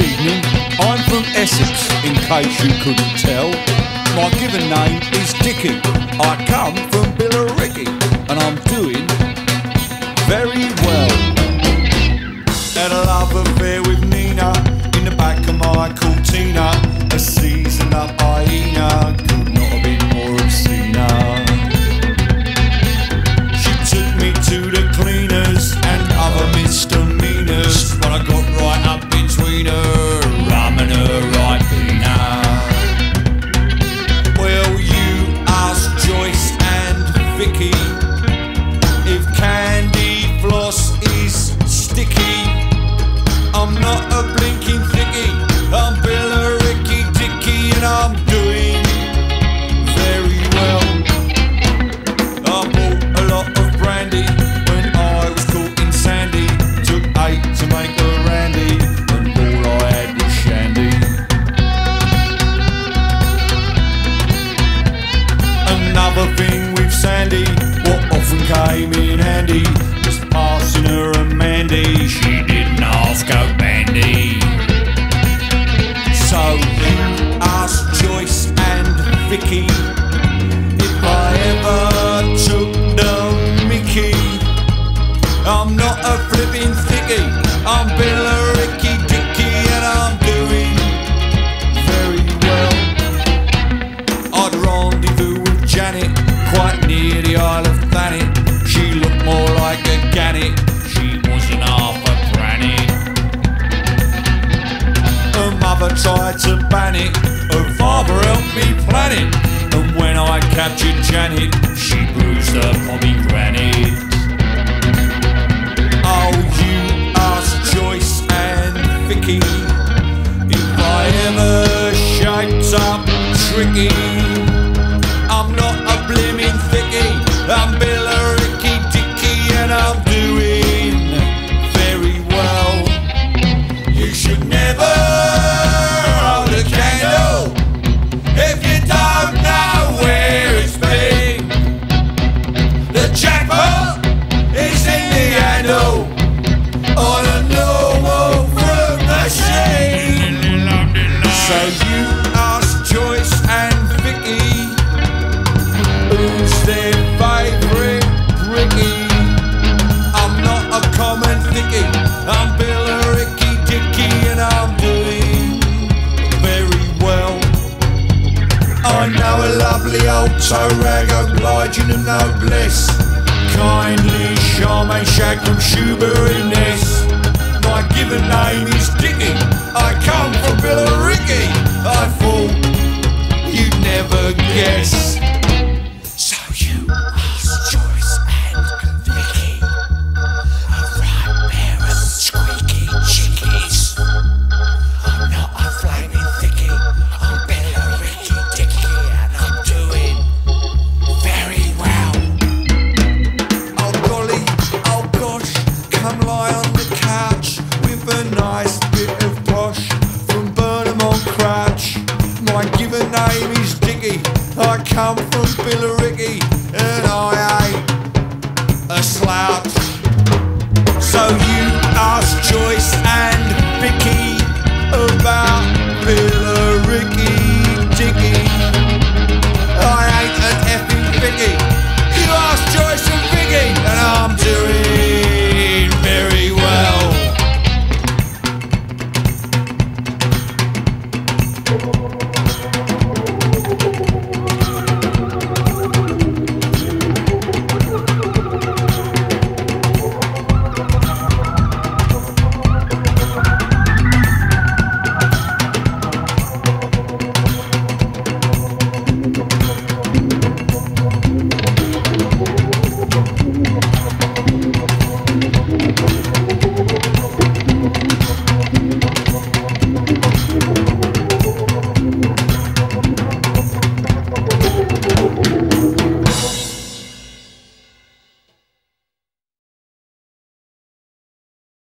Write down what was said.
evening, I'm from Essex, in case you couldn't tell. My given name is Dickie. I come from Billericay, and I'm doing very well. Had a love affair with Nina, in the back of my Cortina. A seasoned up hyena, could not have been more obscene. She took me to the cleaners and other misdemeanors, but I got right up between her rum and her ribena. Well, you ask Joyce and Vicky if candy floss is sticky. I'm not a blinking thickie, I'm Billericay Dickie, and I'm doing very well. I bought a lot of brandy when I was caught in Sandy. Took 8 to make a randy, and all I had was shandy. Another thing with Sandy, what often came in handy, was passing her a Mandy. She didn't ask go bandy. So you ask Joyce and Vicky if I ever took the mickey. I'm not a flipping thickie, I'm Billericay Dickie, and I'm doing very well. I'd rendezvous with Janet, quite near the Isle of Thanet. She looked more like a gannet, she wasn't half a granny. Her mother tried to ban it, her father helped me plan it, and when I captured Janet, she bruised her pomegranate. Oh, you ask Joyce and Vicky if I ever shaped up tricky. I'm not a blimmin' thickie, I'm Billericay Dickie, and I'm doing very well. You should never hold a candle if you don't know where it's been. The jackpot is in the handle on a normal fruit machine. So you ask Joyce and Vicky who's their favourite brickie. I'm not a common thickie, I'm Billericay Dickie, and I'm doing very well. I know a lovely old toe rag, obliging and noblesse, kindly charming shag from Shoebury-Ness. My given name is Dickie, I come from Billericay. I thought you'd never guess. So you ask Joyce and Vicky, a right pair of squeaky chickies. I'm not a flaming thickie, I'm Billericay Dickie, and I'm doing very well. Oh golly, oh gosh, come lie on the couch with a nice bit of posh from Burnham on Crouch. My given name is Dickie, I come from Billericay, and I ain't a slouch. So you ask Joyce and Vicky about